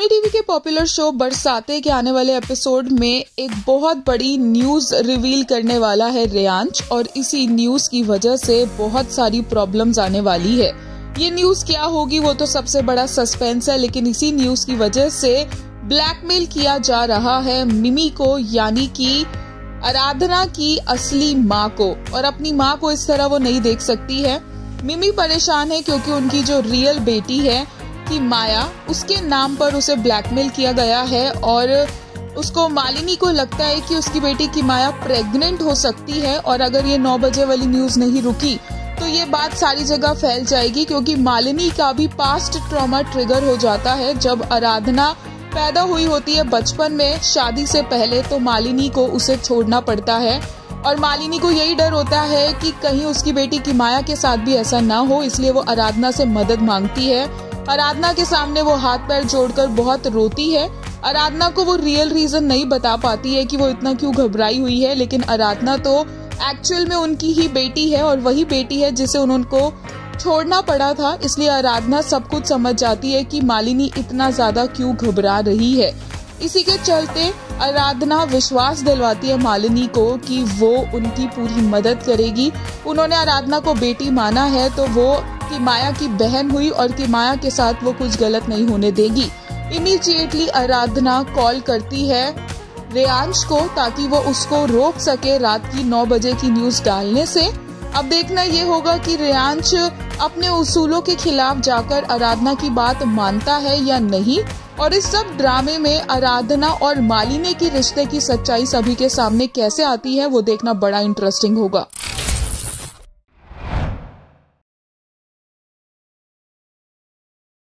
Soni TV के popular show Barsatein के आने वाले एपिसोड में एक बहुत बड़ी न्यूज रिवील करने वाला है रेयांश, और इसी न्यूज की वजह से बहुत सारी प्रॉब्लम्स आने वाली है। ये न्यूज क्या होगी वो तो सबसे बड़ा सस्पेंस है, लेकिन इसी न्यूज की वजह से ब्लैकमेल किया जा रहा है मिमी को, यानी कि आराधना की असली माँ को। और अपनी माँ को इस तरह वो नहीं देख सकती है। मिमी परेशान है क्योंकि उनकी जो रियल बेटी है कि माया, उसके नाम पर उसे ब्लैकमेल किया गया है, और उसको मालिनी को लगता है कि उसकी बेटी की माया प्रेग्नेंट हो सकती है। और अगर ये 9 बजे वाली न्यूज नहीं रुकी तो ये बात सारी जगह फैल जाएगी, क्योंकि मालिनी का भी पास्ट ट्रॉमा ट्रिगर हो जाता है। जब आराधना पैदा हुई होती है बचपन में शादी से पहले, तो मालिनी को उसे छोड़ना पड़ता है, और मालिनी को यही डर होता है कि कहीं उसकी बेटी की माया के साथ भी ऐसा ना हो, इसलिए वो आराधना से मदद मांगती है। आराधना के सामने वो हाथ पैर जोड़कर बहुत रोती है। आराधना को वो रियल रीजन नहीं बता पाती है कि वो इतना क्यों घबराई हुई है, लेकिन आराधना तो एक्चुअल में उनकी ही बेटी है, और वही बेटी है जिसे उनको छोड़ना पड़ा था। इसलिए आराधना सब कुछ समझ जाती है कि मालिनी इतना ज्यादा क्यों घबरा रही है। इसी के चलते आराधना विश्वास दिलवाती है मालिनी को कि वो उनकी पूरी मदद करेगी। उन्होंने आराधना को बेटी माना है, तो वो कि माया की बहन हुई और कि माया के साथ वो कुछ गलत नहीं होने देगी। इमीडिएटली आराधना कॉल करती है रेयांश को, ताकि वो उसको रोक सके रात की 9 बजे की न्यूज डालने से। अब देखना ये होगा कि रेयांश अपने उसूलों के खिलाफ जाकर आराधना की बात मानता है या नहीं। और इस सब ड्रामे में आराधना और मालिनी के रिश्ते की सच्चाई सभी के सामने कैसे आती है वो देखना बड़ा इंटरेस्टिंग होगा।